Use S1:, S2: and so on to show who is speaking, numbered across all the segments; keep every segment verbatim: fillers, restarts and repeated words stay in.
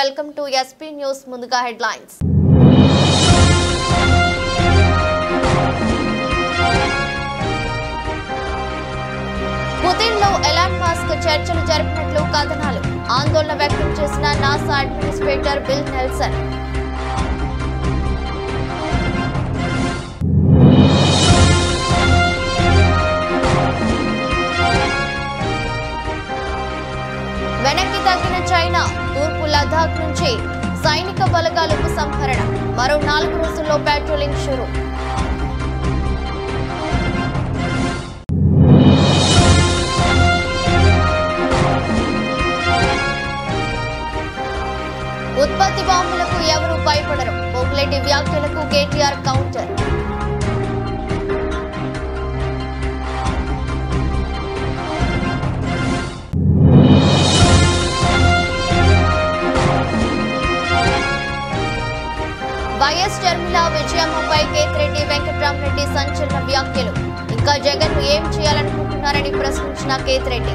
S1: Welcome to SP news. ముందుగా headlines. Putin లో Elon Musk చర్చలు జరిపినట్లు కథనాలు. ఆందోళన వ్యక్తం చేసిన నాసా అడ్మినిస్ట్రేటర్ బిల్ నెల్సన్. వెనక్కి తగ్గిన చైనా. తూర్పు లద్దాఖ్ నుంచి సైనిక బలగాల ఉపసంహరణ. మరో నాలుగు రోజుల్లో పెట్రోలింగ్ షురూ. ఉత్పత్తి బాంబులకు ఎవరూ భయపడరు. పొంగులేటి వ్యాఖ్యలకు కేటీఆర్ కౌంటర్. వైఎస్ షర్మిల విజయమ్మపై కేతిరెడ్డి వెంకట్రామరెడ్డి సంచలన వ్యాఖ్యలు. ఇంకా జగన్ ను ఏం చేయాలనుకుంటున్నారని ప్రశ్నించిన కేతిరెడ్డి.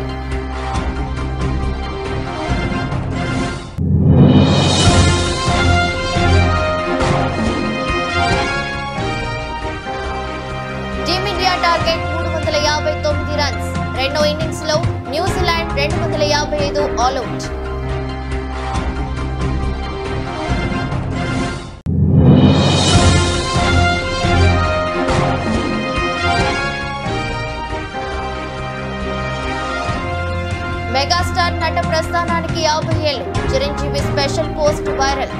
S1: టీమిండియా టార్గెట్ మూడు వందల యాభై తొమ్మిది రన్స్. రెండో ఇన్నింగ్స్ లో న్యూజిలాండ్ రెండు వందల యాభై ఐదు ఆల్అౌట్. మెగాస్టార్ నట ప్రస్థానానికి యాభై ఏళ్లు. Chiranjeevi special post viral.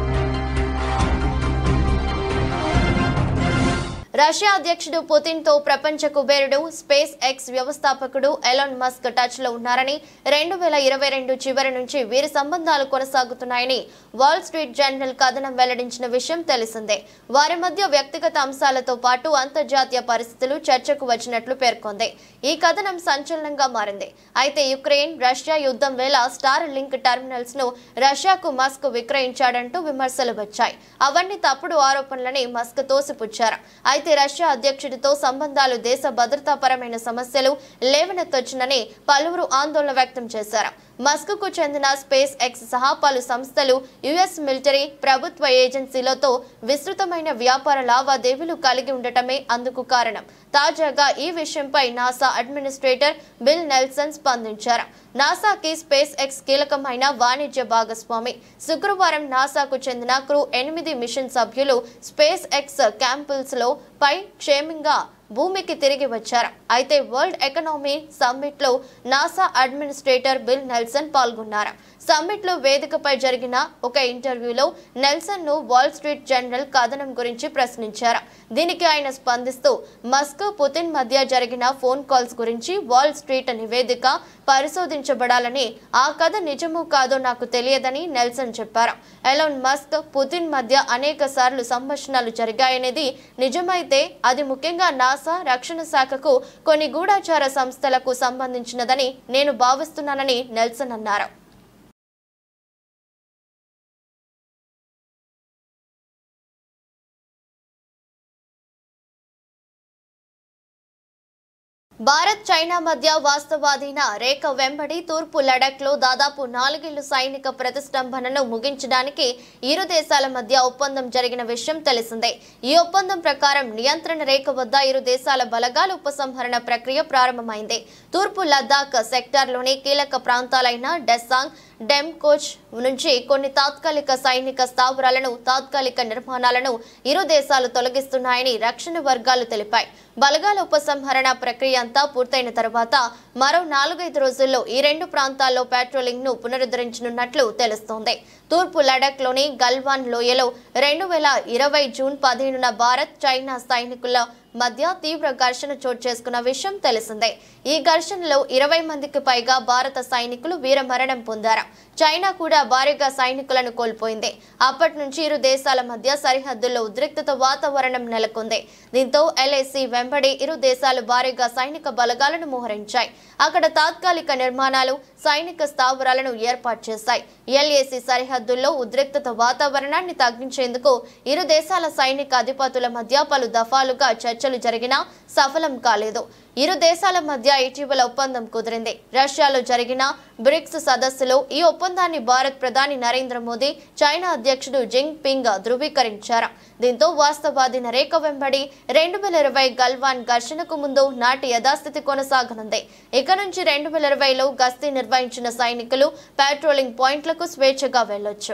S1: Russia అధ్యక్షుడు పుతిన్ తో ప్రపంచ కుబేరుడు స్పేస్ ఎక్స్ వ్యవస్థాపకుడు ఎలాన్ మస్క్ టచ్ లో ఉన్నారని, రెండు వేల ఇరవై రెండు చివరి నుంచి వీరి సంబంధాలు కొనసాగుతున్నాయని వాల్ స్ట్రీట్ జర్నల్ కథనం వెల్లడించిన విషయం తెలిసిందే. వారి మధ్య వ్యక్తిగత అంశాలతో పాటు అంతర్జాతీయ పరిస్థితులు చర్చకు వచ్చినట్లు పేర్కొంది. ఈ కథనం సంచలనంగా మారింది. అయితే యుక్రెయిన్ రష్యా యుద్ధం వేళ స్టార్ లింక్ టెర్మినల్స్ ను రష్యాకు మస్క్ విక్రయించాడంటూ విమర్శలు వచ్చాయి. అవన్నీ తప్పుడు ఆరోపణలని మస్క్ తోసిపుచ్చారు. అయితే రష్యా అధ్యక్షుడితో సంబంధాలు దేశ భద్రతాపరమైన సమస్యలు లేవనెత్తొచ్చునని పలువురు ఆందోళన వ్యక్తం చేశారు. మస్క్ కు చెందిన స్పేస్ ఎక్స్ సహా పలు సంస్థలు యుఎస్ మిలిటరీ ప్రభుత్వ ఏజెన్సీలతో విస్తృతమైన వ్యాపార లావాదేవీలు కలిగి ఉండటమే అందుకు కారణం. తాజాగా ఈ విషయంపై నాసా అడ్మినిస్ట్రేటర్ బిల్ నెల్సన్ స్పందించారు. నాసాకి స్పేస్ ఎక్స్ కీలకమైన వాణిజ్య భాగస్వామి. శుక్రవారం నాసాకు చెందిన క్రూ ఎనిమిది మిషన్ సభ్యులు స్పేస్ ఎక్స్ క్యాంపుల్స్ లో పై క్షేమంగా భూమికి తిరిగి వచ్చారు. అయితే వరల్డ్ ఎకనామీ సమ్మిట్ లో నాసా అడ్మినిస్ట్రేటర్ బిల్ నెల్సన్ పాల్గొన్నారు. సమ్మిట్ లో వేదికపై జరిగిన ఒక ఇంటర్వ్యూలో నెల్సన్ ను వాల్ స్ట్రీట్ జర్నల్ కథనం గురించి ప్రశ్నించారు. దీనికి ఆయన స్పందిస్తూ మస్క్ పుతిన్ మధ్య జరిగిన ఫోన్ కాల్స్ గురించి వాల్ స్ట్రీట్ నివేదిక పరిశోధించబడాలని, ఆ కథ నిజమో కాదో నాకు తెలియదని నెల్సన్ చెప్పారు. ఎలాన్ మస్క్ పుతిన్ మధ్య అనేక సార్లు సంభాషణలు జరిగాయనేది నిజమైతే అది ముఖ్యంగా నాసా, రక్షణ శాఖకు కొన్ని గూఢచార సంస్థలకు సంబంధించినదని నేను భావిస్తున్నానని నెల్సన్ అన్నారు. భారత్ చైనా మధ్య వాస్తవాధీన రేఖ వెంబడి తూర్పు లడాక్ లో దాదాపు నాలుగేళ్లు సైనిక ప్రతిష్టంభనను ముగించడానికి ఇరు దేశాల మధ్య ఒప్పందం జరిగిన విషయం తెలిసిందే. ఈ ఒప్పందం ప్రకారం నియంత్రణ రేఖ వద్ద ఇరు దేశాల బలగాల ఉపసంహరణ ప్రక్రియ ప్రారంభమైంది. తూర్పు లద్దాఖ్ సెక్టార్లోని కీలక ప్రాంతాలైన డెస్సాంగ్, డెమ్కోచ్ నుంచి కొన్ని తాత్కాలిక సైనిక స్థావరాలను, తాత్కాలిక నిర్మాణాలను ఇరు దేశాలు తొలగిస్తున్నాయని రక్షణ వర్గాలు తెలిపాయి. బలగాల ఉపసంహరణ ప్రక్రియ అంతా పూర్తయిన తర్వాత మరో నాలుగైదు రోజుల్లో ఈ రెండు ప్రాంతాల్లో పెట్రోలింగ్ ను పునరుద్ధరించనున్నట్లు తెలుస్తోంది. తూర్పు లడాక్ లోని గల్వాన్ లోయలో రెండు వేల ఇరవై జూన్ పదిహేనున భారత్, చైనా సైనికుల మధ్య తీవ్ర ఘర్షణ చోటు చేసుకున్న విషయం తెలిసిందే. ఈ ఘర్షణలో ఇరవై మందికి పైగా భారత సైనికులు వీరమరణం పొందారు. చైనా కూడా భారీగా సైనికులను కోల్పోయింది. అప్పటి నుంచి ఇరు దేశాల మధ్య సరిహద్దుల్లో ఉద్రిక్తత వాతావరణం నెలకొంది. దీంతో ఎల్ఏసీ వెంబడి ఇరు దేశాలు భారీగా సైనిక బలగాలను మోహరించాయి. అక్కడ తాత్కాలిక నిర్మాణాలు, సైనిక స్థావరాలను ఏర్పాటు చేశాయి. ఎల్ఏసీ సరిహద్దుల్లో ఉద్రిక్తత వాతావరణాన్ని తగ్గించేందుకు ఇరు దేశాల సైనిక అధిపతుల మధ్య పలు దఫాలుగా చర్చలు జరిగినా సఫలం కాలేదు. ఇరు దేశాల మధ్య ఇటీవల ఒప్పందం కుదిరింది. రష్యాలో జరిగిన బ్రిక్స్ సదస్సులో ఈ ఒప్పందాన్ని భారత్ ప్రధాని నరేంద్ర మోదీ చైనా అధ్యక్షుడు జింగ్ పింగ్ ధృవీకరించారు. దీంతో వాస్తవాధీన రేఖ వెంబడి రెండు వేల ఇరవై గల్వాన్ ఘర్షణకు ముందు నాటి యథాస్థితి కొనసాగనుంది. ఇక నుంచి రెండు వేల ఇరవైలో గస్తీ నిర్వహించిన సైనికులు పెట్రోలింగ్ పాయింట్లకు స్వేచ్ఛగా వెళ్లొచ్చు.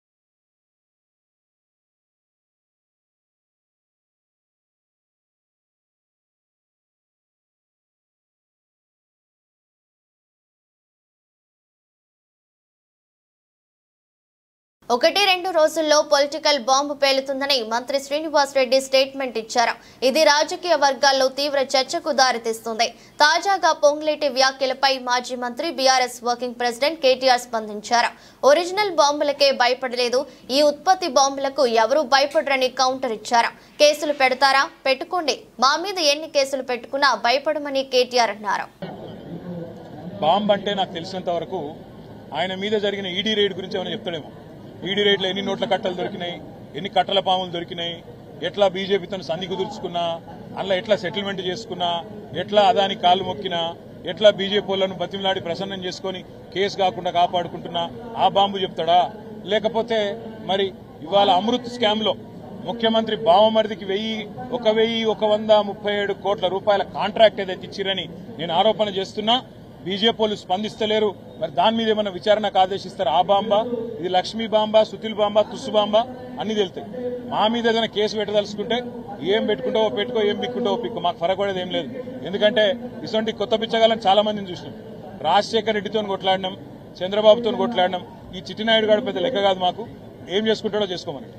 S1: ఒకటి రెండు రోజుల్లో పొలిటికల్ బాంబు పేలుతుందని మంత్రి శ్రీనివాస్ రెడ్డి స్టేట్మెంట్ ఇచ్చారు. ఇది రాజకీయ వర్గాల్లో తీవ్ర చర్చకు దారితీస్తుంది. తాజాగా పొంగులేటి వ్యాఖ్యలపై మాజీ మంత్రి బీఆర్ఎస్ వర్కింగ్ ప్రెసిడెంట్ కేటీఆర్ స్పందించారు. ఒరిజినల్ బాంబులకే భయపడలేదు, ఈ ఉత్పత్తి బాంబులకు ఎవరూ భయపడరని కౌంటర్ ఇచ్చారు. కేసులు పెడతారా? పెట్టుకోండి, మా మీద ఎన్ని కేసులు పెట్టుకున్నా భయపడమని కేటీఆర్ అన్నారు.
S2: బాంబ్ అంటే నాకు తెలిసినంత వరకు ఆయన మీద జరిగిన ఈడీ రైడ్ గురించి ఏమైనా చెప్తాడేమో. ఈడీ రేట్లు ఎన్ని నోట్ల కట్టలు దొరికినాయి, ఎన్ని కట్టల పాములు దొరికినాయి, ఎట్లా బీజేపీతో సన్ని కుదుర్చుకున్నా, అందులో ఎట్లా సెటిల్మెంట్ చేసుకున్నా, ఎట్లా అదాని కాలు మొక్కినా, ఎట్లా బీజేపీ వాళ్ళను బతిమలాడి ప్రసన్నం చేసుకుని కేసు కాకుండా కాపాడుకుంటున్నా ఆ బాంబు చెప్తాడా? లేకపోతే మరి ఇవాళ అమృత్ స్కామ్ లో ముఖ్యమంత్రి బావమరిదికి వెయ్యి ఒక వెయ్యి ఒక వంద ముప్పై ఏడు కోట్ల రూపాయల కాంట్రాక్ట్ ఏదైతే ఇచ్చిరని నేను ఆరోపణ చేస్తున్నా. బీజేపీ వాళ్ళు స్పందిస్తలేరు. మరి దాని మీద ఏమైనా విచారణకు ఆదేశిస్తారు? ఆ బాంబా, ఇది లక్ష్మీ బాంబా, సుతిల్ బాంబా, తుస్సు బాంబా అన్ని తెలుతాయి. మా మీద ఏదైనా కేసు పెట్టదలుచుకుంటే ఏం పెట్టుకుంటావో పెట్టుకో, ఏం పిక్కుంటావో పిక్కు, మాకు ఫరక్ పడేది ఏం లేదు. ఎందుకంటే ఇటువంటి కొత్త పిచ్చగాలని చాలా మందిని చూసినాం. రాజశేఖర రెడ్డితో కొట్లాడినాం, చంద్రబాబుతో కొట్లాడినాం. ఈ చిట్టినాయుడు గారు పెద్ద లెక్క కాదు. మాకు ఏం చేసుకుంటాడో చేసుకోమని.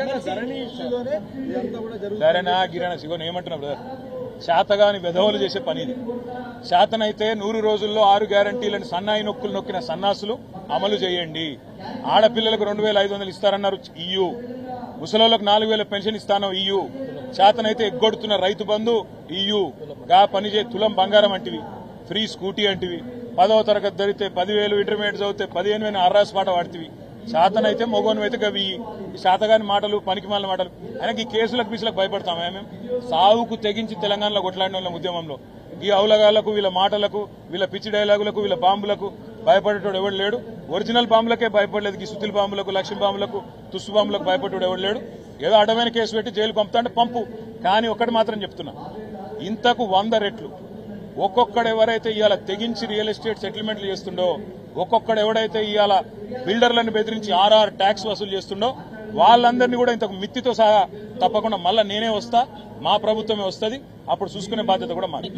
S2: సరేనా గిరానా సిగోని ఏమంటున్నా బ్రదర్, శాతగాని వెధవలు చేసే పని ఇది. శాతనైతే నూరు రోజుల్లో ఆరు గ్యారంటీలను సన్నాయి నొక్కులు నొక్కిన సన్నాసులు అమలు చేయండి. ఆడపిల్లలకు రెండు వేల ఐదు వందలు ఇస్తారన్నారు ఇయ్యు, ముసలోళ్లకు నాలుగు వేల పెన్షన్ ఇస్తానో ఇయ్యు, శాతనైతే ఎగ్గొడుతున్న రైతు బంధు ఇయ్యు, గా పనిచే తులం బంగారం అంటివి, ఫ్రీ స్కూటీ అంటివి, పదవ తరగతి ధరితే పదివేలు, ఇంటర్మీడియట్ చదివితే పదిహేను వేల అర్రాస్ పాట వాడుతీవి. శాతనైతే మొగోను అయితే గవి శాతగాని మాటలు, పనికి మాలిన మాటలు. ఆయనకి ఈ కేసులకు పీసులకు భయపడతామే మేము? సావుకు తెగించి తెలంగాణలో కొట్లాడిన వాళ్ళ ఉద్యమంలో ఈ అవులగాళ్లకు, వీళ్ళ మాటలకు, వీళ్ళ పిచ్చి డైలాగులకు, వీళ్ళ బాంబులకు భయపడేటోడు ఎవడు లేడు. ఒరిజినల్ బాంబులకే భయపడలేదు. ఈ సుతిల్ బాంబులకు, లక్ష్మీ బాంబులకు, తుస్సు బాంబులకు భయపడేటోడు ఎవడు లేడు. ఏదో అడ్డమైన కేసు పెట్టి జైలు పంపుతా అంటే పంపు. కానీ ఒకటి మాత్రం చెప్తున్నా, ఇంతకు వంద రెట్లు ఒక్కొక్కడు ఎవరైతే ఇవాళ తెగించి రియల్ ఎస్టేట్ సెటిల్మెంట్లు చేస్తుండో, ఒక్కొక్కడు ఎవడైతే ఇవాళ బిల్డర్లను బెదిరించి ఆర్ఆర్ ట్యాక్స్ వసూలు చేస్తుండో వాళ్ళందరినీ కూడా ఇంతకు మిత్తితో సహా తప్పకుండా మళ్ళా నేనే వస్తా, మా ప్రభుత్వమే వస్తుంది. అప్పుడు చూసుకునే బాధ్యత కూడా మాది.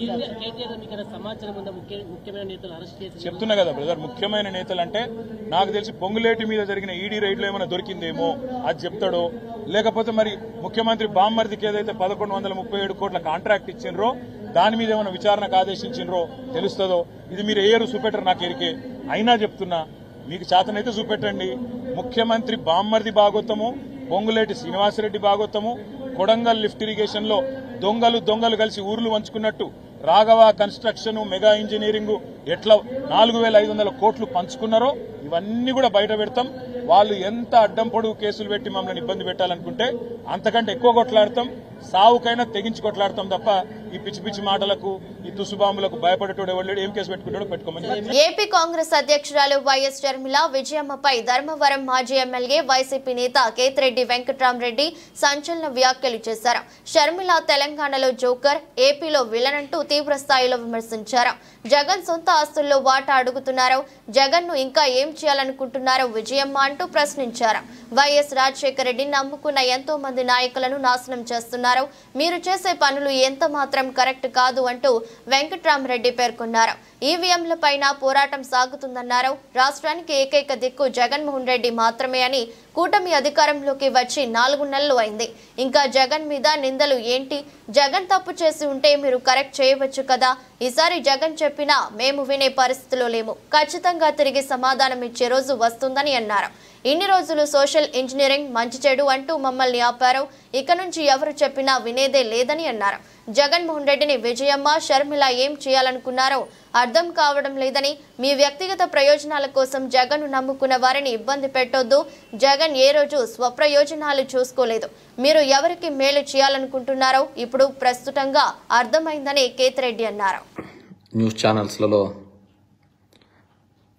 S2: చెప్తున్నా కదా బ్రదర్, ముఖ్యమైన నేతలు అంటే నాకు తెలిసి పొంగులేటి మీద జరిగిన ఈడీ రైడ్లో ఏమైనా దొరికిందేమో అది చెప్తాడో, లేకపోతే మరి ముఖ్యమంత్రి బామ్మర్దికి ఏదైతే పదకొండు వందల ముప్పై ఏడు కోట్ల కాంట్రాక్ట్ ఇచ్చిండ్రో దాని మీద ఏమైనా విచారణకు ఆదేశించిండ్రో తెలుస్తుందో. ఇది మీరు ఏరు చూపెట్టరు నాకు ఎరికే. అయినా చెప్తున్నా, మీకు చేతనైతే చూపెట్టండి. ముఖ్యమంత్రి బామ్మర్ది భాగోత్తము, పొంగులేటి శ్రీనివాసరెడ్డి భాగోత్తము, కొడంగల్ లిఫ్ట్ ఇరిగేషన్ లో దొంగలు దొంగలు కలిసి ఊర్లు వంచుకున్నట్టు రాఘవ కన్స్ట్రక్షన్, మెగా ఇంజనీరింగ్ ఎట్లా నాలుగు వేల ఐదు వందల కోట్లు పంచుకున్నారో ఇవన్నీ కూడా బయట పెడతాం. వాళ్ళు ఎంత అడ్డం పొడుగు కేసులు పెట్టి మమ్మల్ని ఇబ్బంది పెట్టాలనుకుంటే అంతకంటే ఎక్కువ కొట్లాడతాం, సావుకైనా తెగించి కొట్లాడతాం తప్ప ఈ పిచ్చి పిచ్చి మాటలకు, ఈ తుసుబాంబులకు భయపడేటోడు ఎవరు ఏం కేసు పెట్టుకుంటాడో పెట్టుకోమని.
S1: ఏపీ కాంగ్రెస్ అధ్యక్షురాలు వైఎస్ షర్మిల విజయమ్మపై ధర్మవరం మాజీ ఎమ్మెల్యే వైసీపీ నేత కేతిరెడ్డి వెంకట్రామరెడ్డి సంచలన వ్యాఖ్యలు చేశారు. షర్మిల తెలంగాణలో జోకర్, ఏపీలో విలన్ అంటూ తీవ్ర స్థాయిలో విమర్శించారు. జగన్ సొంత ఆస్తుల్లో వాటా అడుగుతున్నారు, జగన్ ను ఇంకా ఏం చేయాలనుకుంటున్నారో విజయమ్మ అంటూ ప్రశ్నించారు. వైఎస్ రాజశేఖర రెడ్డి నమ్ముకున్న ఎంతో మంది నాయకులను నాశనం చేస్తున్నారు, మీరు చేసే పనులు ఎంత మాత్రం కరెక్ట్ కాదు అంటూ వెంకట్రామరెడ్డి పేర్కొన్నారు. ఈవీఎంలపైన పోరాటం సాగుతుందన్నారు. రాష్ట్రానికి ఏకైక దిక్కు జగన్మోహన్ రెడ్డి మాత్రమే అని, కూటమి అధికారంలోకి వచ్చి నాలుగు నెలలు అయింది, ఇంకా జగన్ మీద నిందలు ఏంటి? జగన్ తప్పు చేసి ఉంటే మీరు కరెక్ట్ చేయవచ్చు కదా. ఈసారి జగన్ చెప్పినా మేము వినే పరిస్థితిలో లేము, ఖచ్చితంగా తిరిగి సమాధానం ఇచ్చే రోజు వస్తుందని అన్నారు. ఇన్ని రోజులు సోషల్ ఇంజనీరింగ్, మంచి చెడు అంటూ మమ్మల్ని ఆపారు, ఇక నుంచి ఎవరు చెప్పినా వినేదే లేదని అన్నారు. జగన్మోహన్ రెడ్డిని విజయమ్మ, షర్మిల ఏం చేయాలనుకున్నారో అర్థం కావడం లేదని, మీ వ్యక్తిగత ప్రయోజనాల కోసం జగన్ నమ్ముకున్న వారిని ఇబ్బంది పెట్టొద్దు. జగన్ ఏ రోజు స్వప్రయోజనాలు చూసుకోలేదు, మీరు ఎవరికి మేలు చేయాలనుకుంటున్నారో ఇప్పుడు ప్రస్తుతంగా అర్థమైందని కేతిరెడ్డి అన్నారు.
S3: న్యూస్ ఛానల్స్లలో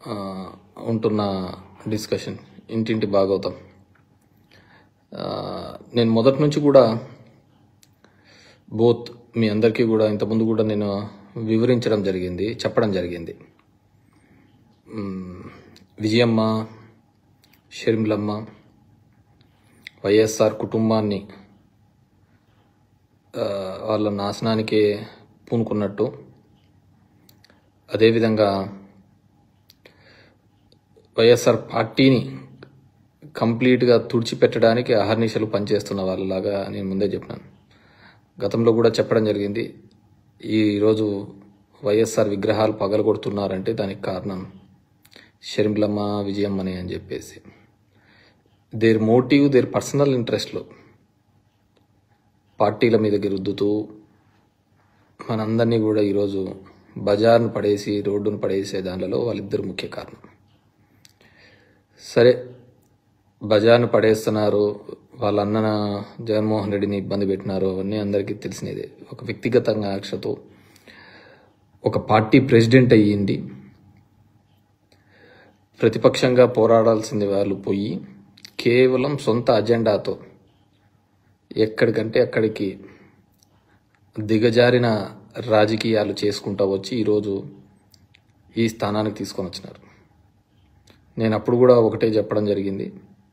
S3: ఉంటున్న డిస్కషన్ ఇంటింటి భాగవతం. నేను మొదటి నుంచి కూడా బోత్ మీ అందరికీ కూడా ఇంతకుముందు కూడా నేను వివరించడం జరిగింది, చెప్పడం జరిగింది. విజయమ్మ, షర్మిలమ్మ వైఎస్ఆర్ కుటుంబాన్ని వాళ్ళ నాశనానికే పూనుకున్నట్టు, అదేవిధంగా వైఎస్ఆర్ పార్టీని కంప్లీట్గా తుడిచిపెట్టడానికి అహర్నిశలు పనిచేస్తున్న వాళ్ళలాగా నేను ముందే చెప్పినాను. గతంలో కూడా చెప్పడం జరిగింది. ఈరోజు వైఎస్ఆర్ విగ్రహాలు పగలగొడుతున్నారంటే దానికి కారణం షర్మిలమ్మ, విజయమ్మని అని చెప్పేసి దేర్ మోటివ్, దేర్ పర్సనల్ ఇంట్రెస్ట్లు పార్టీల మీదకి రుద్దుతూ మనందరినీ కూడా ఈరోజు బజార్ను పడేసి రోడ్డును పడేసే దానిలో వాళ్ళిద్దరు ముఖ్య కారణం. సరే, బజార్ను పడేస్తున్నారు, వాళ్ళ అన్న జగన్మోహన్ రెడ్డిని ఇబ్బంది పెట్టినారు, అవన్నీ అందరికీ తెలిసినదే. ఒక వ్యక్తిగతంగా ఆక్షతో ఒక పార్టీ ప్రెసిడెంట్ అయ్యింది, ప్రతిపక్షంగా పోరాడాల్సింది వాళ్ళు పోయి కేవలం సొంత అజెండాతో ఎక్కడికంటే అక్కడికి దిగజారిన రాజకీయాలు చేసుకుంటూ వచ్చి ఈరోజు ఈ స్థానానికి తీసుకొని వచ్చినారు. నేను అప్పుడు కూడా ఒకటే చెప్పడం జరిగింది,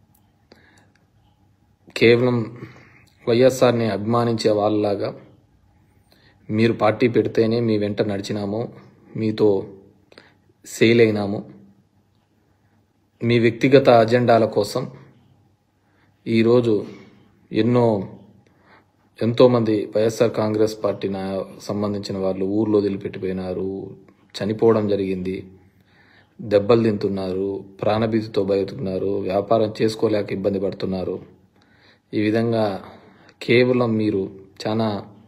S3: కేవలం వైఎస్ఆర్ని అభిమానించే వాళ్ళలాగా మీరు పార్టీ పెడితేనే మీ వెంట నడిచినాము, మీతో సేల్ అయినాము, మీ వ్యక్తిగత అజెండాల కోసం ఈరోజు ఎన్నో ఎంతోమంది వైఎస్ఆర్ కాంగ్రెస్ పార్టీ సంబంధించిన వాళ్ళు ఊర్లో వదిలిపెట్టిపోయినారు, చనిపోవడం జరిగింది, దెబ్బలు తింటున్నారు, ప్రాణభీతితో బతుకుతున్నారు, వ్యాపారం చేసుకోలేక ఇబ్బంది పడుతున్నారు. ఈ విధంగా కేవలం మీరు చాలా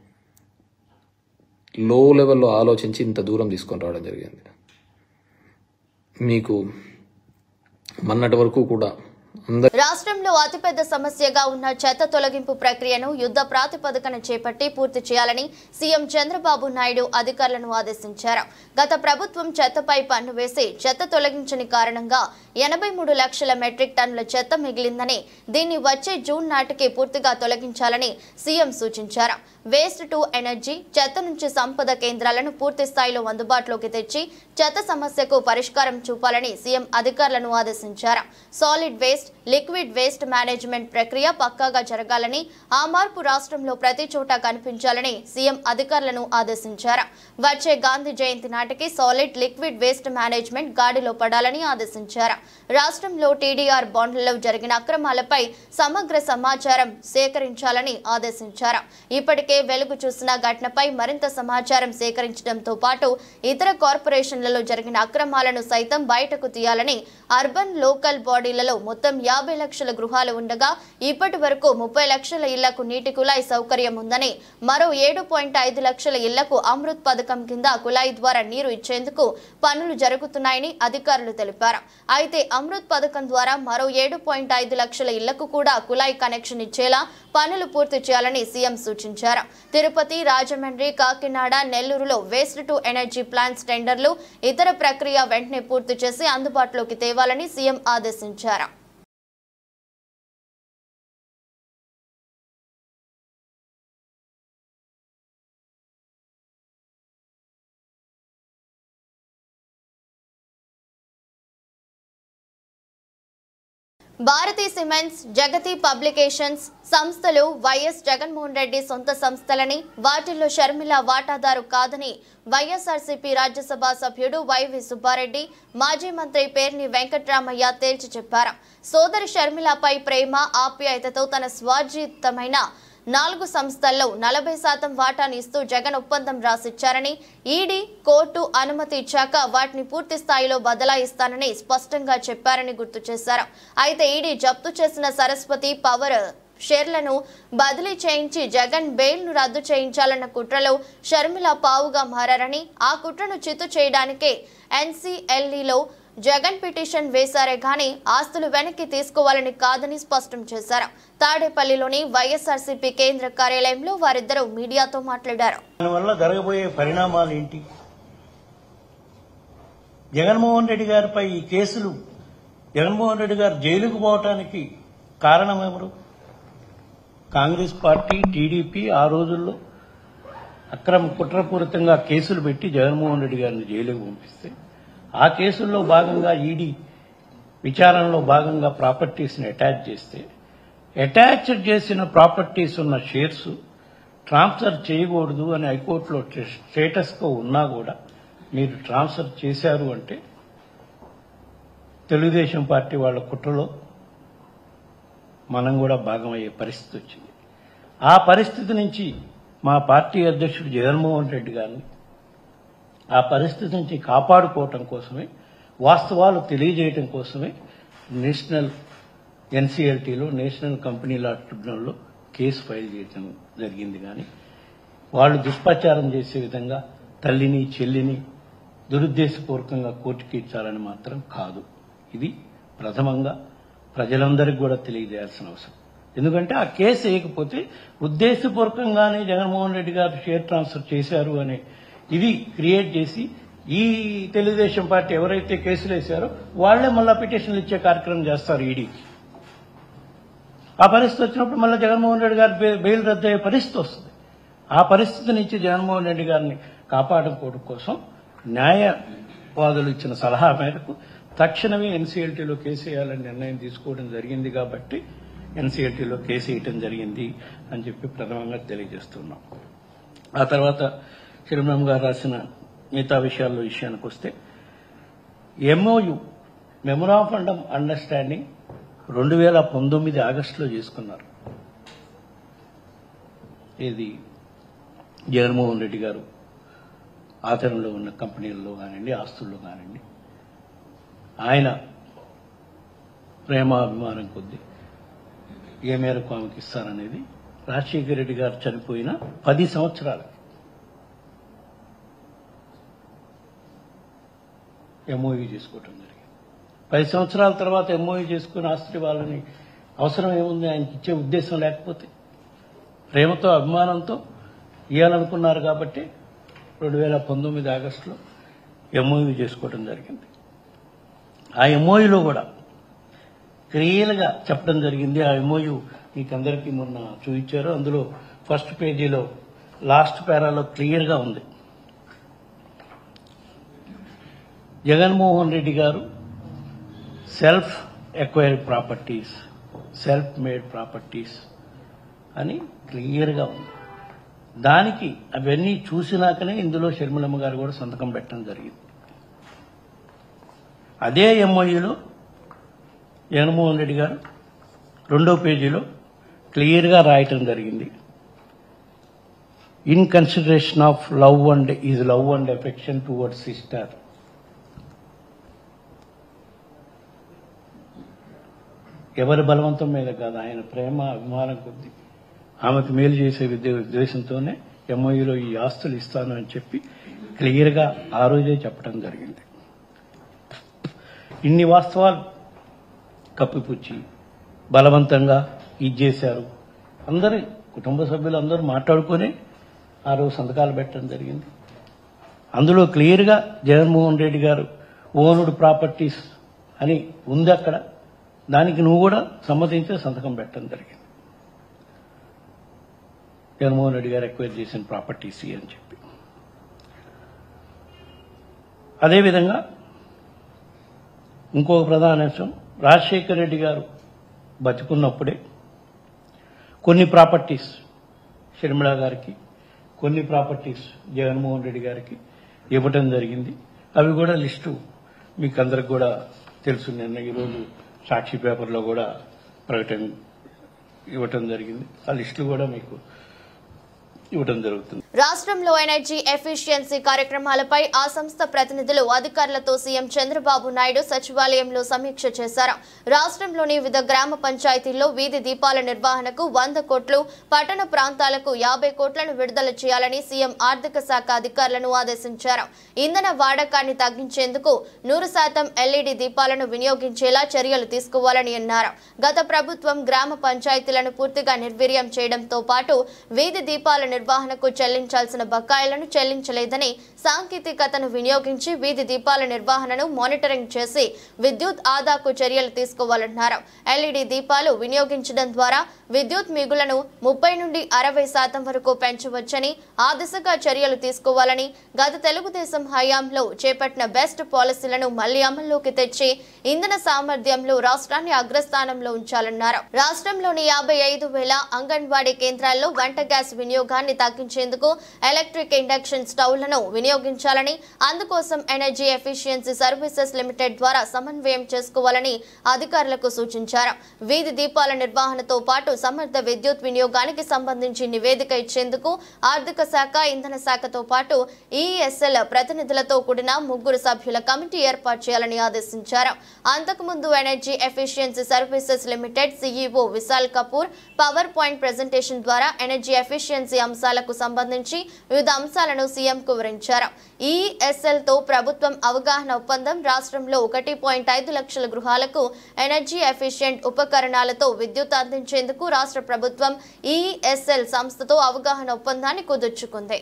S3: లో లెవెల్లో ఆలోచించి ఇంత దూరం తీసుకొని రావడం జరిగింది. మీకు మొన్నటి వరకు కూడా
S1: రాష్ట్రంలో అతిపెద్ద సమస్యగా ఉన్న చెత్త తొలగింపు ప్రక్రియను యుద్ధ ప్రాతిపదికన చేపట్టి పూర్తి చేయాలని సీఎం చంద్రబాబు నాయుడు అధికారులను ఆదేశించారు. గత ప్రభుత్వం చెత్తపై పన్ను వేసి చెత్త తొలగించని కారణంగా ఎనభై మూడు లక్షల మెట్రిక్ టన్నుల చెత్త మిగిలిందని, దీన్ని వచ్చే జూన్ నాటికి పూర్తిగా తొలగించాలని సీఎం సూచించారు. వేస్ట్ టు ఎనర్జీ, చెత్త నుంచి సంపద కేంద్రాలను పూర్తి స్థాయిలో అందుబాటులోకి తెచ్చి చెత్త సమస్యకు పరిష్కారం చూపాలని సీఎం అధికారులను ఆదేశించారు. Solid waste, liquid waste management ప్రక్రియ పక్కాగా జరగాలని, ఆ మార్పు రాష్ట్రంలో ప్రతి చోట కనిపించాలని సీఎం అధికారులను ఆదేశించారు. వచ్చే గాంధీ జయంతి నాటికి సాలిడ్, లిక్విడ్ వేస్ట్ మేనేజ్మెంట్ గాడిలో పడాలని ఆదేశించారు. రాష్ట్రంలో టీడీఆర్ బాండ్లలో జరిగిన అక్రమాలపై సమగ్ర సమాచారం సేకరించాలని ఆదేశించారు. ఇప్పటికే వెలుగు చూసిన ఘటనపై మరింత సమాచారం సేకరించడంతో పాటు ఇతర కార్పొరేషన్లలో జరిగిన అక్రమాలను సైతం బయటకు తీయాలని, అర్బన్ లోకల్ బాడీలలో మొత్తం యాభై లక్షల గృహాలు ఉండగా ఇప్పటి వరకు ముప్పై లక్షల ఇళ్లకు నీటి కుళాయి సౌకర్యం ఉందని, మరో ఏడు పాయింట్ ఐదు లక్షల ఇళ్లకు అమృత్ పథకం కింద కుళాయి ద్వారా నీరు ఇచ్చేందుకు పనులు జరుగుతున్నాయని అధికారులు తెలిపారు. అయితే అమృత్ పథకం ద్వారా మరో ఏడు పాయింట్ ఐదు లక్షల ఇళ్లకు కూడా కుళాయి కనెక్షన్ ఇచ్చేలా పనులు పూర్తి చేయాలని సీఎం సూచించారు. తిరుపతి, రాజమండ్రి, కాకినాడ, నెల్లూరులో వేస్ట్ టు ఎనర్జీ ప్లాంట్స్ టెండర్లు, ఇతర ప్రక్రియ వెంటనే పూర్తి చేసి అందుబాటులోకి తేవాలని సీఎం ఆదేశించారు. భారతీ సిమెంట్స్, జగతి పబ్లికేషన్స్ సంస్థలు వైఎస్ జగన్మోహన్ రెడ్డి సొంత సంస్థలని, వాటిల్లో షర్మిల వాటాదారు కాదని వైఎస్ఆర్సీపీ రాజ్యసభ సభ్యుడు వైవి సుబ్బారెడ్డి, మాజీ మంత్రి పేర్ని వెంకట్రామయ్య తేల్చి చెప్పారు. సోదరి షర్మిలపై ప్రేమ, ఆప్యాయతతో తన స్వార్జితమైన నాలుగు సంస్థల్లో నలభై శాతం వాటాను ఇస్తూ జగన్ ఒప్పందం రాసిచ్చారని, ఈడీ, కోర్టు అనుమతి ఇచ్చాక వాటిని పూర్తి స్థాయిలో బదలాయిస్తానని స్పష్టంగా చెప్పారని గుర్తు చేశారు. అయితే ఈడీ జప్తు చేసిన సరస్వతి పవర్ షేర్లను బదిలీ చేయించి జగన్ బెయిల్ ను రద్దు చేయించాలన్న కుట్రలో షర్మిల పావుగా మారారని, ఆ కుట్రను చిత్తు చేయడానికే ఎన్సీఎల్ఈలో జగన్ పిటిషన్ వేశారే గానీ ఆస్తులు వెనక్కి తీసుకోవాలని కాదని స్పష్టం చేశారు. తాడేపల్లిలోని వైఎస్ఆర్సీపీ కేంద్ర కార్యాలయంలో వారిద్దరూ మీడియాతో మాట్లాడారు.
S4: దానివల్ల జరగబోయే పరిణామాలు ఏంటి? జగన్మోహన్ రెడ్డి గారిపై ఈ కేసులు జగన్మోహన్ రెడ్డి గారు జైలుకు పోవటానికి కారణం ఎవరు? కాంగ్రెస్ పార్టీ, టీడీపీ ఆ రోజుల్లో అక్రమ కుట్రపూరితంగా కేసులు పెట్టి జగన్మోహన్ రెడ్డి గారిని జైలుకు పంపిస్తే ఆ కేసుల్లో భాగంగా ఈడీ విచారణలో భాగంగా ప్రాపర్టీస్ని అటాచ్ చేస్తే అటాచ్ చేసిన ప్రాపర్టీస్ ఉన్న షేర్స్ ట్రాన్స్ఫర్ చేయకూడదు అని హైకోర్టులో స్టేటస్గా ఉన్నా కూడా మీరు ట్రాన్స్ఫర్ చేశారు అంటే తెలుగుదేశం పార్టీ వాళ్ళ కుట్రలో మనం కూడా భాగమయ్యే పరిస్థితి వచ్చింది. ఆ పరిస్థితి నుంచి మా పార్టీ అధ్యక్షుడు జగన్మోహన్ రెడ్డి గారిని ఆ పరిస్థితి నుంచి కాపాడుకోవటం కోసమే, వాస్తవాలు తెలియజేయటం కోసమే నేషనల్ ఎన్సీఎల్టీలో నేషనల్ కంపెనీ లా ట్రిబ్యునల్లో కేసు ఫైల్ చేయడం జరిగింది. కానీ వాళ్ళు దుష్ప్రచారం చేసే విధంగా తల్లిని చెల్లిని దురుద్దేశపూర్వకంగా కోర్టుకి ఇచ్చాలని మాత్రం కాదు. ఇది ప్రథమంగా ప్రజలందరికీ కూడా తెలియజేయాల్సిన అవసరం. ఎందుకంటే ఆ కేసు వేయకపోతే ఉద్దేశపూర్వకంగానే జగన్మోహన్ రెడ్డి గారు షేర్ ట్రాన్స్ఫర్ చేశారు అనే ఇది క్రియేట్ చేసి ఈ తెలుగుదేశం పార్టీ ఎవరైతే కేసులు వేశారో వాళ్లే మళ్ళా పిటిషన్లు ఇచ్చే కార్యక్రమం చేస్తారు ఈడీకి. ఆ పరిస్థితి వచ్చినప్పుడు మళ్ళీ జగన్మోహన్ రెడ్డి గారు బెయిల్ రద్దు అయ్యే పరిస్థితి వస్తుంది. ఆ పరిస్థితి నుంచి జగన్మోహన్ రెడ్డి గారిని కాపాడుకోవడం కోసం న్యాయవాదులు ఇచ్చిన సలహా మేరకు తక్షణమే ఎన్సీఎల్టీలో కేసు వేయాలని నిర్ణయం తీసుకోవడం జరిగింది. కాబట్టి ఎన్సీఎల్టీలో కేసు వేయటం జరిగింది అని చెప్పి ప్రథమంగా తెలియజేస్తున్నాం. ఆ తర్వాత చిరుబ్రహ్మ గారు రాసిన మిగతా విషయాల్లో విషయానికి వస్తే ఎంఓయు మెమొరాండం ఆఫ్ అండర్స్టాండింగ్ రెండు వేల పంతొమ్మిది ఆగస్టులో చేసుకున్నారు. ఇది జగన్మోహన్ రెడ్డి గారు ఆచరణలో ఉన్న కంపెనీల్లో కానివ్వండి, ఆస్తుల్లో కానివ్వండి, ఆయన ప్రేమాభిమానం కొద్దీ ఏ మేరకు ఆమెకి ఇస్తారనేది రాజశేఖర రెడ్డి గారు చనిపోయిన పది సంవత్సరాలు ఎంఓయూ చేసుకోవటం జరిగింది. పది సంవత్సరాల తర్వాత ఎంఓయూ చేసుకుని ఆస్తి వాళ్ళని అవసరం ఏముంది ఆయనకి ఇచ్చే ఉద్దేశం లేకపోతే ప్రేమతో అభిమానంతో ఇవ్వాలనుకున్నారు కాబట్టి రెండు వేల పంతొమ్మిది ఆగస్టులో ఎంఓయూ చేసుకోవటం జరిగింది. ఆ ఎంఓయూలో కూడా క్లియర్గా చెప్పడం జరిగింది. ఆ ఎంఓయూ మీకు అందరికీ మొన్న చూపించారు. అందులో ఫస్ట్ పేజీలో లాస్ట్ పేరాలో క్లియర్గా ఉంది. జగన్మోహన్ రెడ్డి గారు self acquired properties, self made properties అని క్లియర్గా ఉంది. దానికి అవన్నీ చూసినాకనే ఇందులో షర్మిలమ్మ గారు కూడా సంతకం పెట్టడం జరిగింది. అదే ఎంఓయూలో జగన్మోహన్ రెడ్డి గారు రెండో పేజీలో క్లియర్గా రాయటం జరిగింది. In consideration of love and is love and affection towards sister. ఎవరి బలవంతం మీద కాదు, ఆయన ప్రేమ అభిమానం కొద్ది ఆమెకు మేలు చేసే ఉద్దేశంతోనే ఎంఓయూలో ఈ ఆస్తులు ఇస్తాను అని చెప్పి క్లియర్గా ఆ రోజే చెప్పడం జరిగింది. ఇన్ని వాస్తవాలు కప్పిపుచ్చి బలవంతంగా ఇది చేశారు. అందరి కుటుంబ సభ్యులు అందరూ మాట్లాడుకుని ఆ రోజు సంతకాలు పెట్టడం జరిగింది. అందులో క్లియర్గా జగన్మోహన్ రెడ్డి గారు ఓనుడ్ ప్రాపర్టీస్ అని ఉంది అక్కడ. దానికి నువ్వు కూడా సమ్మతించే సంతకం పెట్టడం జరిగింది. జగన్మోహన్ రెడ్డి గారు ఎక్వైర్ చేసిన ప్రాపర్టీస్ అని చెప్పి. అదేవిధంగా ఇంకొక ప్రధాన అంశం, రాజశేఖర రెడ్డి గారు బతుకున్నప్పుడే కొన్ని ప్రాపర్టీస్ షర్మిళ గారికి, కొన్ని ప్రాపర్టీస్ జగన్మోహన్ రెడ్డి గారికి ఇవ్వటం జరిగింది. అవి కూడా లిస్టు మీకు అందరికి కూడా తెలుసు. నిన్న ఈరోజు సాక్షి పేపర్లో కూడా ప్రకటన ఇవ్వటం జరిగింది. ఆ లిస్టులు కూడా మీకు ఇవ్వడం జరుగుతుంది.
S1: రాష్ట్రంలో ఎనర్జీ ఎఫిషియన్సీ కార్యక్రమాలపై ఆ సంస్థ ప్రతినిధులు అధికారులతో సీఎం చంద్రబాబు నాయుడు సచివాలయంలో సమీక్ష చేశారు. రాష్ట్రంలోని వివిధ గ్రామ పంచాయతీల్లో వీధి దీపాల నిర్వహణకు వంద కోట్లు, పట్టణ ప్రాంతాలకు యాభై కోట్లను విడుదల చేయాలని సీఎం ఆర్థిక శాఖ అధికారులను ఆదేశించారు. ఇంధన వాడకాన్ని తగ్గించేందుకు నూరు శాతం ఎల్ఈడీ దీపాలను వినియోగించేలా చర్యలు తీసుకోవాలని అన్నారు. గత ప్రభుత్వం గ్రామ పంచాయతీలను పూర్తిగా నిర్వీర్యం చేయడంతో పాటు వీధి దీపాల నిర్వహణకు చెల్లించిన చెల్లించాల్సిన బకాయిలను చెల్లించలేదని సాంకేతికతను వినియోగించి వీధి దీపాల నిర్వహణను మానిటరింగ్ చేసి విద్యుత్ ఆదాకు చర్యలు తీసుకోవాలన్నారు. ఎల్ఈడి దీపాలు వినియోగించడం ద్వారా విద్యుత్ మిగులను ముప్పై నుండి అరవై శాతం వరకు పెంచవచ్చని, ఆ దిశగా చర్యలు తీసుకోవాలని, గత తెలుగుదేశం హయాంలో చేపట్టిన బెస్ట్ పాలసీలను మళ్లీ అమల్లోకి తెచ్చి ఇంధన సామర్థ్యంలో రాష్ట్రాన్ని అగ్రస్థానంలో ఉంచాలన్నారు. రాష్ట్రంలోని యాభై ఐదు వేల అంగన్వాడీ కేంద్రాల్లో వంట గ్యాస్ వినియోగాన్ని తగ్గించేందుకు ఎలక్ట్రిక్ ఇండక్షన్ స్టవ్లను వినియోగించాలని, అందుకోసం ఎనర్జీ ఎఫిషియన్సీ సర్వీసెస్ లిమిటెడ్ ద్వారా సమన్వయం చేసుకోవాలని అధికారులకు సూచించారు. వీధి దీపాల నిర్వహణతో పాటు సమర్థ విద్యుత్ వినియోగానికి సంబంధించి నివేదిక ఇచ్చేందుకు ఆర్థిక శాఖ, ఇంధన శాఖతో పాటు ఈఎస్ఎల్ ప్రతినిధులతో కూడిన ముగ్గురు సభ్యుల కమిటీ ఏర్పాటు చేయాలని ఆదేశించారు. అంతకుముందు energy efficiency services limited CEO Vishal Kapoor power point presentation ద్వారా ఎనర్జీ ఎఫిషియన్సీ అంశాలకు సంబంధించి వివిధ అంశాలను సీఎంకు వివరించారు. ఈఎస్ఎల్ తో ప్రభుత్వం అవగాహన ఒప్పందం రాష్ట్రంలో ఒకటి పాయింట్ ఐదు లక్షల గృహాలకు ఎనర్జీ ఎఫిషియెంట్ ఉపకరణాలతో విద్యుత్ అందించేందుకు రాష్ట్ర ప్రభుత్వం ఈఎస్ఎల్ సంస్థతో అవగాహన ఒప్పందాన్ని కుదుర్చుకుంది.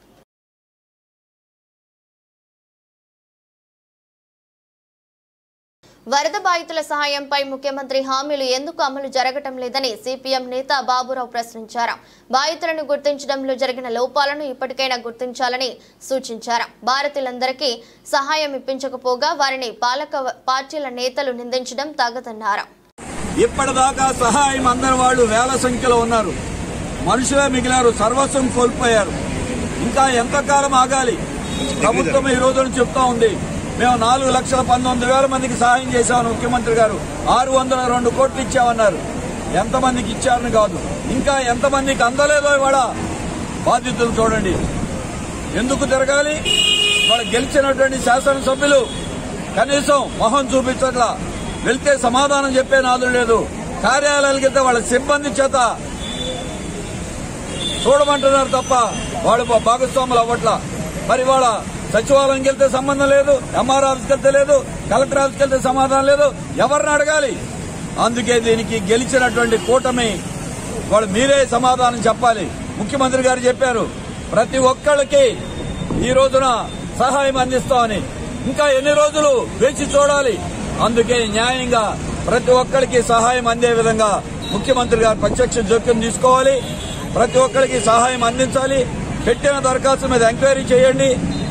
S1: వరద బాధితుల సహాయంపై ముఖ్యమంత్రి హామీలు ఎందుకు అమలు జరగటం లేదని సిపిఎం నేత బాబురావు ప్రశ్నించారు. బాధితులను గుర్తించడంలో జరిగిన లోపాలను ఇప్పటికైనా గుర్తించాలని సూచించారు. బాధితులందరికీ సహాయం ఇప్పించకపోగా వారిని పాలక పార్టీల నేతలు నిందించడం తగదన్నారు.
S5: ఇప్పటిదాకా సహాయం అందరి వాళ్ళు వేల సంఖ్యలో ఉన్నారు. మనుషులే మిగిలారు, సర్వస్వం కోల్పోయారు. ఇంకా ఎంతకాలం ఆగాలి? ప్రభుత్వం ఈ రోజున చెప్తా ఉంది, మేము నాలుగు లక్షల పంతొమ్మిది వేల మందికి సహాయం చేశామని ముఖ్యమంత్రి గారు ఆరు వందల రెండు కోట్లు ఇచ్చామన్నారు. ఎంతమందికి ఇచ్చారని కాదు, ఇంకా ఎంతమందికి అందలేదో ఇవాళ బాధ్యతలు చూడండి. ఎందుకు తిరగాలి? ఇవాళ గెలిచినటువంటి శాసనసభ్యులు కనీసం మొహం చూపించట్లా, వెళ్తే సమాధానం చెప్పే నాదు లేదు. కార్యాలయాలకి వాళ్ళ సిబ్బంది చేత చూడమంటున్నారు తప్ప వాళ్ళు భాగస్వాములు అవ్వట్లా. మరి వాళ్ళ సచివాలయంకి వెళ్తే సంబంధం లేదు, ఎంఆర్ ఆఫీస్కి వెళ్తే లేదు, కలెక్టర్ ఆఫీస్కి వెళ్తే సమాధానం లేదు. ఎవరిని అడగాలి? అందుకే దీనికి గెలిచినటువంటి కూటమి వాళ్ళు మీరే సమాధానం చెప్పాలి. ముఖ్యమంత్రి గారు చెప్పారు ప్రతి ఒక్కళ్ళకి ఈ రోజున సహాయం అందిస్తామని. ఇంకా ఎన్ని రోజులు వేచి చూడాలి? అందుకే న్యాయంగా ప్రతి ఒక్కరికి సహాయం అందే విధంగా ముఖ్యమంత్రి గారు ప్రత్యక్ష జోక్యం తీసుకోవాలి. ప్రతి ఒక్కరికి సహాయం అందించాలి. పెట్టిన దరఖాస్తు మీద ఎంక్వైరీ చేయండి.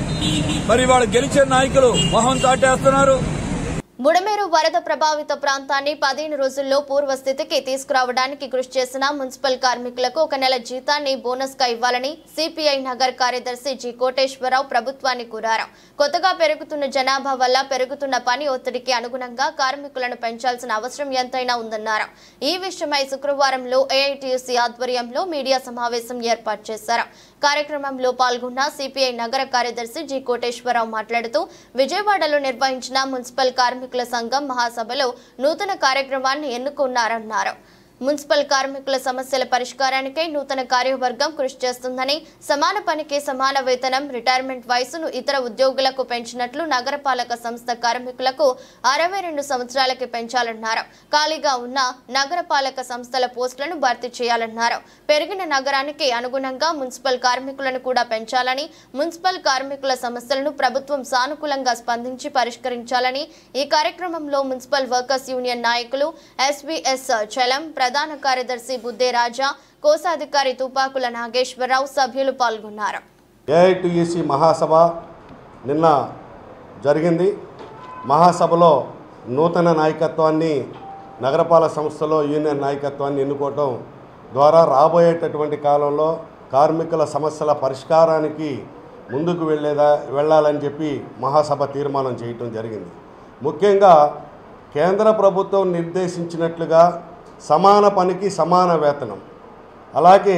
S5: మరి వాళ్ళు గెలిచిన నాయకులు మొహం చాటేస్తున్నారు.
S1: బుడమేరు వరద ప్రభావిత ప్రాంతాన్ని పదిహేను రోజుల్లో పూర్వస్థితికి తీసుకురావడానికి కృషి చేసిన మున్సిపల్ కార్మికులకు ఒక నెల జీతాన్ని బోనస్ గా ఇవ్వాలని సిపిఐ నగర్ కార్యదర్శి జి కోటేశ్వరరావు ప్రభుత్వాన్ని కోరారు. కొత్తగా పెరుగుతున్న జనాభా వల్ల పెరుగుతున్న పని ఒత్తిడికి అనుగుణంగా కార్మికులను పెంచాల్సిన అవసరం ఎంతైనా ఉందన్నారు. ఈ విషయమై శుక్రవారంలో ఏఐటియుసి ఆధ్వర్యంలో మీడియా సమావేశం ఏర్పాటు చేశారు. కార్యక్రమంలో పాల్గొన్న సిపిఐ నగర కార్యదర్శి జి కోటేశ్వరరావు మాట్లాడుతూ విజయవాడలో నిర్వహించిన మున్సిపల్ కార్మికుల సంఘం మహాసభలో నూతన కార్యక్రమాన్ని ఎన్నుకున్నారన్నారు. మున్సిపల్ కార్మికుల సమస్యల పరిష్కారానికై నూతన కార్యవర్గం కృషి చేస్తుందని, సమాన పనికి సమాన వేతనం, రిటైర్మెంట్ వయసును ఇతర ఉద్యోగులకు పెంచినట్లు నగరపాలక సంస్థ కార్మికులకు అరవై రెండు సంవత్సరాలకి పెంచాలన్నారు. ఖాళీగా ఉన్న నగరపాలక సంస్థల పోస్టులను భర్తీ చేయాలన్నారు. పెరిగిన నగరానికి అనుగుణంగా మున్సిపల్ కార్మికులను కూడా పెంచాలని, మున్సిపల్ కార్మికుల సమస్యలను ప్రభుత్వం సానుకూలంగా స్పందించి పరిష్కరించాలని ఈ కార్యక్రమంలో మున్సిపల్ వర్కర్స్ యూనియన్ నాయకులు ఎస్వీఎస్ చలం, ప్రధాన కార్యదర్శి బుద్దే రాజా, కోశాధికారి తుపాకుల నాగేశ్వరరావు సభ్యులు పాల్గొన్నారు.
S6: ఏఐటియుసి మహాసభ నిన్న జరిగింది. మహాసభలో నూతన నాయకత్వాన్ని, నగరపాలక సంస్థలో యూనియన్ నాయకత్వాన్ని ఎన్నుకోవటం ద్వారా రాబోయేటటువంటి కాలంలో కార్మికుల సమస్యల పరిష్కారానికి ముందుకు వెళ్ళేదా వెళ్ళాలని చెప్పి మహాసభ తీర్మానం చేయటం జరిగింది. ముఖ్యంగా కేంద్ర ప్రభుత్వం నిర్దేశించినట్లుగా సమాన పనికి సమాన వేతనం, అలాగే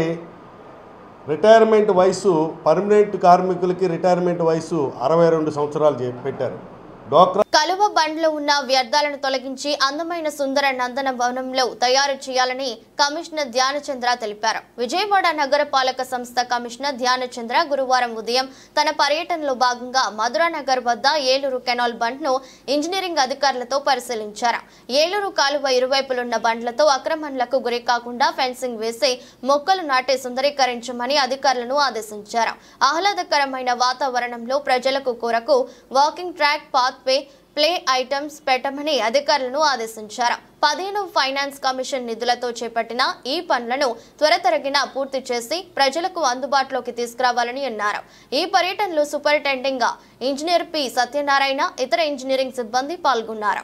S6: రిటైర్మెంట్ వయసు, పర్మనెంట్ కార్మికులకి రిటైర్మెంట్ వయసు అరవై రెండు సంవత్సరాలు పెట్టారు. డోక్రా
S1: కలువ బండ్లో ఉన్న వ్యర్థాలను తొలగించి అందమైన సుందర నందన భవనంలో తయారు చేయాలని కమిషనర్ ధ్యానచంద్ర తెలిపారు. విజయవాడ నగరపాలక సంస్థ కమిషనర్ ధ్యానచంద్ర గురువారం ఉదయం తన పర్యటనలో భాగంగా మధురానగర్ వద్ద ఏలూరు కెనాల్ బండ్ను ఇంజనీరింగ్ అధికారులతో పరిశీలించారు. ఏలూరు కాలువ ఇరువైపులున్న బండ్లతో అక్రమణలకు గురి కాకుండా ఫెన్సింగ్ వేసి మొక్కలు నాటి సుందరీకరించమని అధికారులను ఆదేశించారు. ఆహ్లాదకరమైన వాతావరణంలో ప్రజలకు కొరకు walking track, pathway, play items పెట్టమని అధికారులను ఆదేశించారు. పదిహేను ఫైనాన్స్ కమిషన్ నిధులతో చేపట్టిన ఈ పనులను త్వరతరగిన పూర్తి చేసి ప్రజలకు అందుబాటులోకి తీసుకురావాలని అన్నారు. ఈ పర్యటనలో సూపరింటెండింగ్ ఇంజనీర్ పి సత్యనారాయణ, ఇతర ఇంజనీరింగ్ సిబ్బంది పాల్గొన్నారు.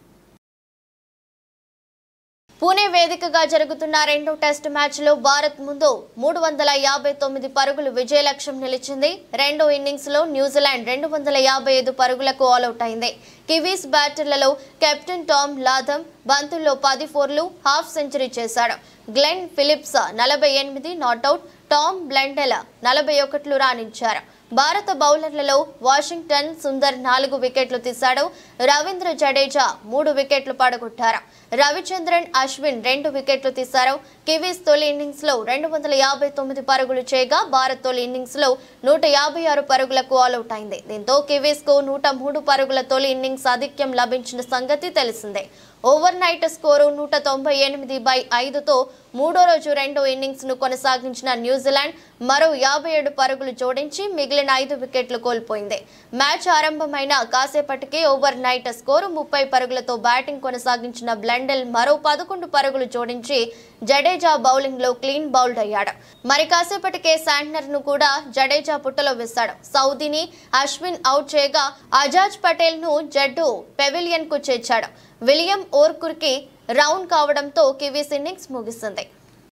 S1: పూణే వేదికగా జరుగుతున్న రెండో టెస్ట్ మ్యాచ్ లో భారత్ ముందు మూడు వందల యాభై తొమ్మిది పరుగులు విజయ లక్ష్యం నిలిచింది. రెండో ఇన్నింగ్స్ లో న్యూజిలాండ్ రెండు వందల యాభై ఐదు పరుగులకు ఆల్అౌట్ అయింది. కివీస్ బ్యాటర్లలో కెప్టెన్ టామ్ లాథమ్ బంతుల్లో పది ఫోర్లు, హాఫ్ సెంచరీ చేశాడు. గ్లెన్ ఫిలిప్స్ నలభై ఎనిమిది నాట్అవుట్, టామ్ బ్లెండెల్ నలభై ఒకట్లు రాణించారు. భారత బౌలర్లలో వాషింగ్టన్ సుందర్ నాలుగు వికెట్లు తీశాడు. రవీంద్ర జడేజా మూడు వికెట్లు పడగొట్టారు. రవిచంద్రన్ అశ్విన్ రెండు వికెట్లు తీశారు. కివీస్ తొలి ఇన్నింగ్స్ లో రెండు వందల యాభై తొమ్మిది పరుగులు చేయగా భారత్ తొలి ఇన్నింగ్స్ లో నూట యాభై ఆరు పరుగులకు ఆల్అౌట్ అయింది. దీంతో కివీస్ కు నూట మూడు పరుగుల తొలి ఇన్నింగ్స్ ఆధిక్యం లభించిన సంగతి తెలిసిందే. ఓవర్ నైట్ స్కోరు నూట తొంభై ఎనిమిది బై ఐదుతో మూడో రోజు రెండో ఇన్నింగ్స్ ను కొనసాగించిన న్యూజిలాండ్ మరో యాభై ఏడు పరుగులు జోడించి మిగిలిన ఐదు వికెట్లు కోల్పోయింది. మ్యాచ్ ఆరంభమైన కాసేపటికే ఓవర్ నైట్ స్కోరు ముప్పై పరుగులతో బ్యాటింగ్ కొనసాగించిన బ్లెండెల్ మరో పదకొండు పరుగులు జోడించి జడేజా బౌలింగ్ లో క్లీన్ బౌల్డ్ అయ్యాడు. మరి కాసేపటికే శాంట్నర్ ను కూడా జడేజా పుట్టలో వేశాడు. సౌదీని అశ్విన్ అవుట్ చేయగా అజాజ్ పటేల్ ను జడ్డు పెవిలియన్ కు చేర్చాడు. విలియం ఓర్కుర్కి రౌండ్ కావడంతో కివీస్ ఇన్నింగ్స్ ముగిసింది.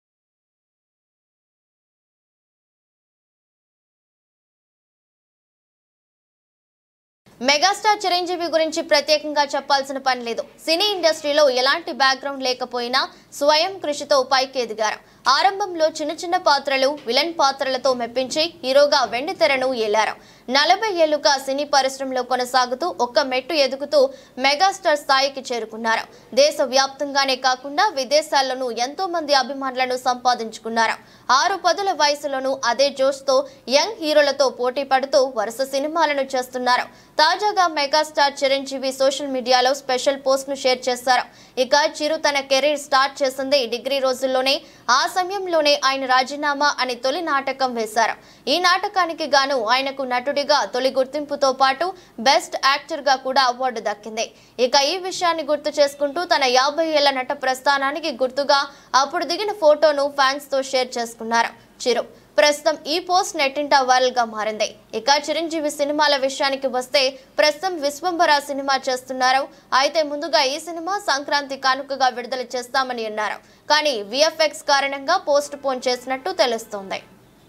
S1: మెగాస్టార్ చిరంజీవి గురించి ప్రత్యేకంగా చెప్పాల్సిన పని లేదు. సినీ ఇండస్ట్రీలో ఎలాంటి బ్యాక్గ్రౌండ్ లేకపోయినా స్వయం కృషితో పైకి ఎదిగారు. ఆరంభంలో చిన్న చిన్న పాత్రలు, విలన్ పాత్రలతో మెప్పించి హీరోగా వెండి తెరను ఏలారు. నలభై ఏళ్లుగా సినీ పరిశ్రమలో కొనసాగుతూ ఒక్క మెట్టు ఎదుగుతూ మెగాస్టార్ స్థాయికి చేరుకున్నారు. దేశ వ్యాప్తంగానే కాకుండా విదేశాల్లోనూ ఎంతో మంది అభిమానులను సంపాదించుకున్నారు. ఆరు పదుల వయసులోనూ అదే జోష్తో యంగ్ హీరోలతో పోటీ పడుతూ వరుస సినిమాలను చేస్తున్నారు. తాజాగా మెగాస్టార్ చిరంజీవి సోషల్ మీడియాలో స్పెషల్ పోస్ట్ ను షేర్ చేశారు. ఇక చిరు తన కెరీర్ స్టార్ట్ చేసింది డిగ్రీ రోజుల్లోనే. ఆ సమయంలోనే ఆయన రాజీనామా అని తొలి నాటకం వేశారు. ఈ నాటకానికి గాను ఆయనకు నటుడిగా తొలి గుర్తింపుతో పాటు బెస్ట్ యాక్టర్ గా కూడా అవార్డు దక్కింది. ఇక ఈ విషయాన్ని గుర్తు చేసుకుంటూ తన యాభై ఏళ్ల నట ప్రస్థానానికి గుర్తుగా అప్పుడు దిగిన ఫోటోను ఫ్యాన్స్ తో షేర్ చేసుకున్నారు చిరు. ప్రస్తుతం ఈ పోస్ట్ నెట్టింట వైరల్ గా మారింది. ఇక చిరంజీవి సినిమాల విషయానికి వస్తే ప్రస్తుతం విశ్వంబర సినిమా చేస్తున్నారు. అయితే ముందుగా ఈ సినిమా సంక్రాంతి కానుకగా విడుదల చేస్తామని అన్నారు. కానీ విఎఫ్ఎక్స్ కారణంగా పోస్ట్ పోన్ చేసినట్టు తెలుస్తోంది.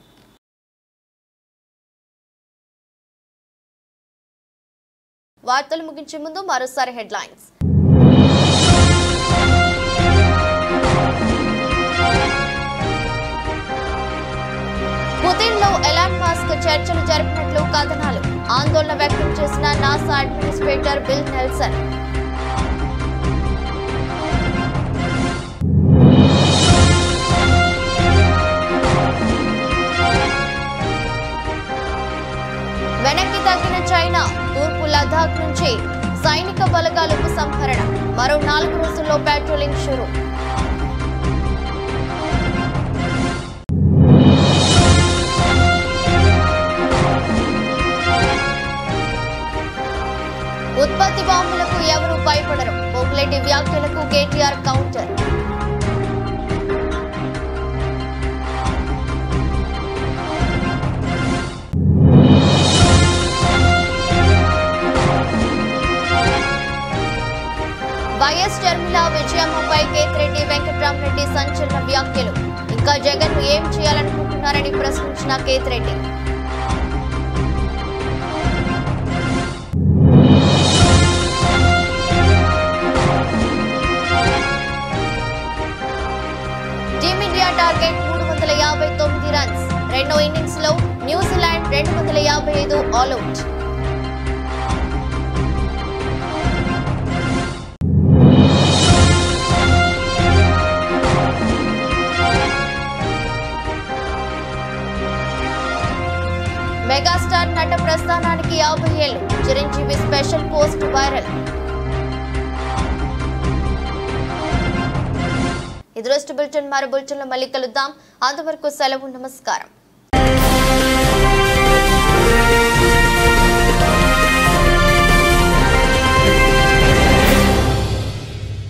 S1: వార్తలు ముగించే ముందు మరోసారి హెడ్లైన్స్. పుతిన్ లో ఎలాన్ మస్క్ చర్చలు జరిపినట్లు కథనాలు. ఆందోళన వ్యక్తం చేసిన నాసా అడ్మినిస్ట్రేటర్ బిల్ నెల్సన్. వెనక్కి తగ్గిన చైనా. తూర్పు లదాఖ్ నుంచి సైనిక బలగాల ఉపసంహరణ. మరో నాలుగు రోజుల్లో పెట్రోలింగ్ షురూ. ఉత్పత్తి బాంబులకు ఎవరూ భయపడరు. పోగులేటి వ్యాఖ్యలకు కేటీఆర్ కౌంటర్. వైఎస్ షర్మిల విజయమ్మపై కేతిరెడ్డి వెంకట్రామరెడ్డి సంచలన వ్యాఖ్యలు. ఇంకా జగన్ ను ఏం చేయాలనుకుంటున్నారని ప్రశ్నించిన కేతిరెడ్డి. టీమిండియా టార్గెట్ మూడు వందల యాభై తొమ్మిది రన్స్. రెండో ఇన్నింగ్స్ లో న్యూజిలాండ్ రెండు వందల యాభై ఐదు ఆల్అౌట్. మెగాస్టార్ నట ప్రస్థానానికి యాభై ఏళ్లు చిరంజీవి స్పెషల్ పోస్ట్ వైరల్. ఇది రోజు బులెటిన్. మరో బులెటిన్లో మళ్ళీ కలుద్దాం. అంతవరకు సెలవు. నమస్కారం.